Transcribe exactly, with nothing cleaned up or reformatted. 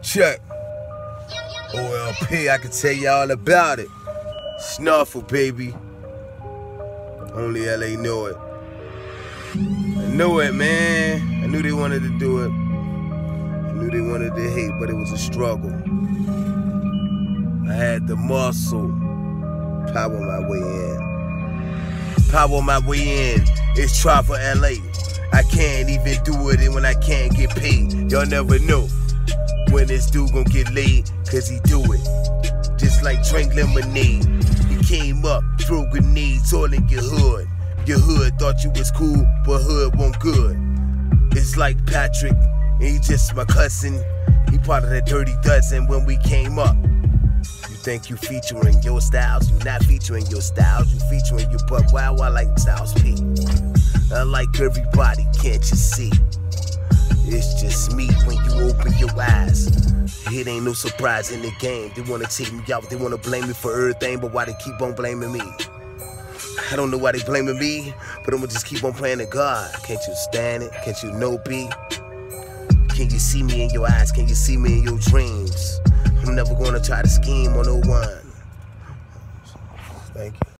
Check. O L P, I can tell you all about it. Snuffle, baby. Only L A knew it. I knew it, man. I knew they wanted to do it. I knew they wanted to hate, but it was a struggle. I had the muscle. Power my way in. Power my way in. It's try for L A. I can't even do it when I can't get paid. Y'all never know when this dude gon' get laid, cause he do it. Just like drink lemonade. He came up, threw grenades all in your hood. Your hood thought you was cool, but hood won't good. It's like Patrick, and he just my cousin. He part of that dirty dozen when we came up. You think you featuring your styles, you not featuring your styles, you featuring your butt. Wow, I like Styles P. I like everybody, can't you see? It's just me when you open your eyes. It ain't no surprise in the game. They wanna take me out, they wanna blame me for everything, but why they keep on blaming me? I don't know why they blaming me, but I'ma just keep on praying to God. Can't you stand it? Can't you know B? Can you see me in your eyes? Can you see me in your dreams? I'm never gonna try to scheme on no one. Thank you.